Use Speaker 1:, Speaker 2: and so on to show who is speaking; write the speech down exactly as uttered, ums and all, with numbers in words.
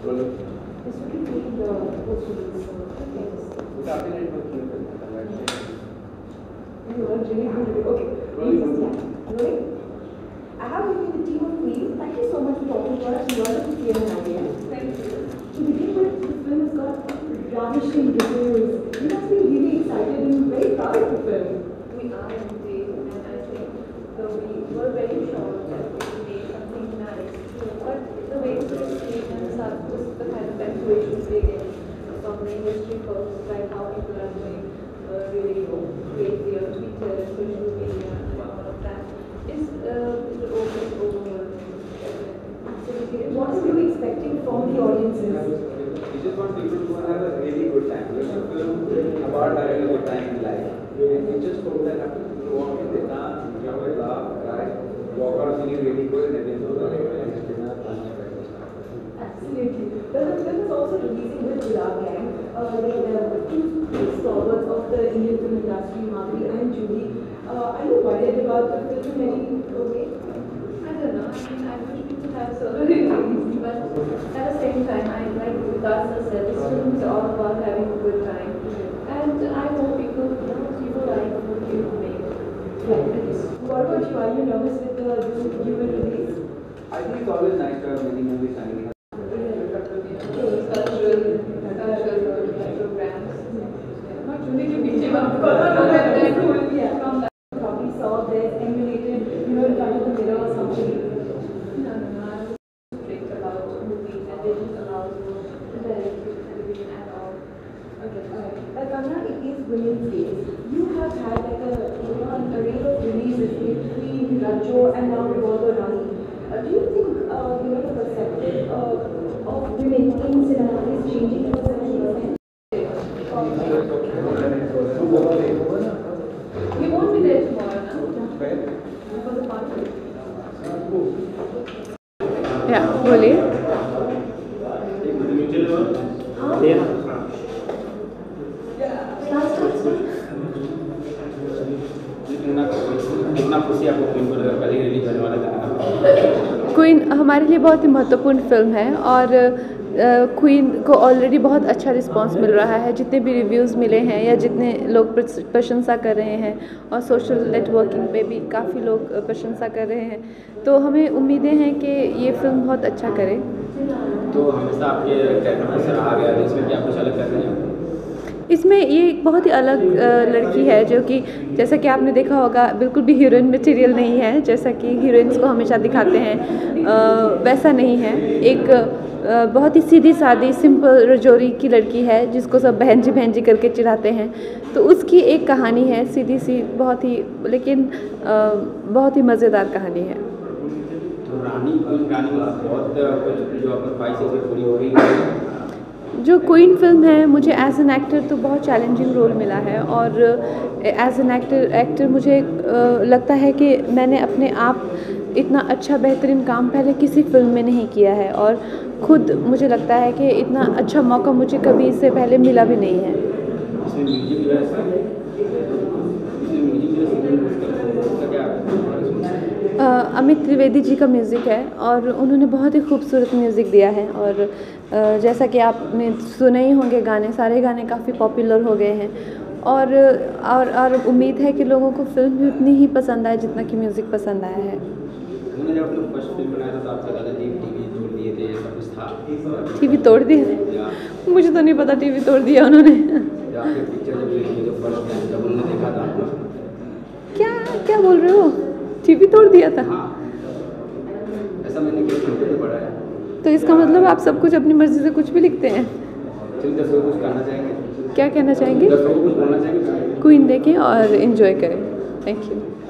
Speaker 1: This would be the post-release. You are really good. Okay. Rolling. I have with me the team of Queen. Thank you so much for talking to us. You are the P M idea. Thank you. To begin with, the film has got ravishing reviews. You must be really excited and very proud of the film.
Speaker 2: We are indeed, and I think so we were very sure that we would make something nice. But the way it's received and just the kind of activations we get from the industry folks, like how people are doing uh, really crazy on Twitter and social media and all of that, is uh, over overwhelming.
Speaker 1: What are you expecting from the audiences?
Speaker 3: We just want people to have a really good time. It's a film about having a good time in life. And we just hope that happens to walk in the car, enjoy, laugh, cry, walk out feeling really good, and then go to dinner.
Speaker 1: Absolutely. Well, the film is also releasing with Gulab Gang. Uh, they are two stalwarts of the Indian film industry, Madhuri and Julie. Uh, are you worried about the film in any way?
Speaker 2: I don't know. I mean, I wish we could have so many things, but at the same time, I like Vikas said, this film is all about having a good time, and I hope people, you know, people like what you make.
Speaker 1: Right. What about you? Are you nervous with the you will release?
Speaker 3: I think it's always nice to have many movies hanging out.
Speaker 1: Probably saw this emulated, you know, in front of the mirror or something.
Speaker 2: No, no, no. I was strict about movies and they didn't allow television at all.
Speaker 1: Okay, alright. Like, Kamna, it is Women's Day. You have had like a, you know, an array of releases between Rajo and now Revolver Rani. Uh, do you think, uh, you know, the perception uh, of women in cinema is changing in a certain extent?
Speaker 2: You won't be there tomorrow, no? For the party.
Speaker 4: Yeah, बोलिए.
Speaker 3: कितना खुशी आपको queen को लगा पहले release होने वाला था?
Speaker 4: क्वीन हमारे लिए बहुत ही महत्वपूर्ण फिल्म है और क्वीन को ऑलरेडी बहुत अच्छा रिस्पांस मिल रहा है. जितने भी रिव्यूज़ मिले हैं या जितने लोग प्रशंसा कर रहे हैं और सोशल नेटवर्किंग पे भी काफ़ी लोग प्रशंसा कर रहे हैं, तो हमें उम्मीदें हैं कि ये फिल्म बहुत अच्छा करे.
Speaker 3: तो हमेशा आपके कैरेक्टर में सराहा गया है, इसमें क्या कुछ अलग कर रहे हैं?
Speaker 4: इसमें ये एक बहुत ही अलग लड़की है जो कि जैसा कि आपने देखा होगा बिल्कुल भी हीरोइन मटेरियल नहीं है. जैसा कि हीरोइंस को हमेशा दिखाते हैं वैसा नहीं है. एक बहुत ही सीधी सादी सिंपल रजौरी की लड़की है जिसको सब बहन जी बहन जी करके चिढ़ाते हैं. तो उसकी एक कहानी है सीधी सी, बहुत ही लेकिन बहुत ही मज़ेदार कहानी है.
Speaker 3: तो रानी रानी बहुत जो अपनी ख्वाहिशें पूरी हो गई.
Speaker 4: जो क्वीन फिल्म है, मुझे एज एन एक्टर तो बहुत चैलेंजिंग रोल मिला है और एज एन एक्टर एक्टर मुझे लगता है कि मैंने अपने आप इतना अच्छा बेहतरीन काम पहले किसी फिल्म में नहीं किया है और खुद मुझे लगता है कि इतना अच्छा मौका मुझे कभी इससे पहले मिला भी नहीं है. अमित त्रिवेदी जी का म्यूज़िक है और उन्होंने बहुत ही खूबसूरत म्यूज़िक दिया है और जैसा कि आपने सुने ही होंगे गाने, सारे गाने काफ़ी पॉपुलर हो गए हैं और और और उम्मीद है कि लोगों को फिल्म भी उतनी ही पसंद आए जितना कि म्यूज़िक पसंद आया है.
Speaker 3: उन्होंने जब अपना फर्स्ट फिल्म बनाया था तो आपका दादाजी टीवी तोड़ दिए थे, सब कुछ था.
Speaker 4: टीवी तोड़ दिए? मुझे तो नहीं पता टीवी तोड़ दिया उन्होंने.
Speaker 3: पिक्चर जब देखी जब फर्स्ट टाइम जब उन्होंने देखा था.
Speaker 4: क्या क्या बोल रहे हो? टीवी तोड़ दिया था?
Speaker 3: ऐसा मैंने किसी पढ़ा है.
Speaker 4: तो इसका मतलब आप सब कुछ अपनी मर्जी से कुछ भी लिखते हैं.
Speaker 3: दर्शकों को कुछ कहना चाहेंगे?
Speaker 4: क्या कहना चाहेंगे?
Speaker 3: दर्शकों को कुछ बोलना चाहेंगे?
Speaker 4: क्वीन देखें और एंजॉय करें. Thank you.